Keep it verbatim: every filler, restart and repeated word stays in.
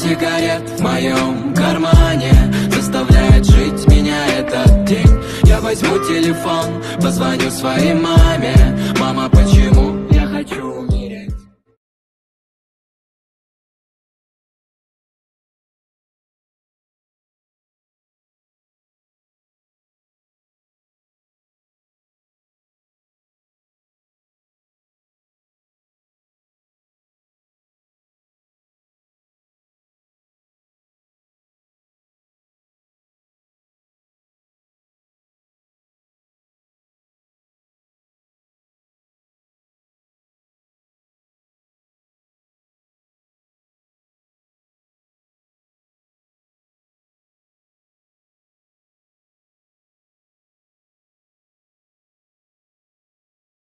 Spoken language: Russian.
сигарет в моем кармане заставляет жить меня этот день. Я возьму телефон, позвоню своей маме. Мама, почему я хочу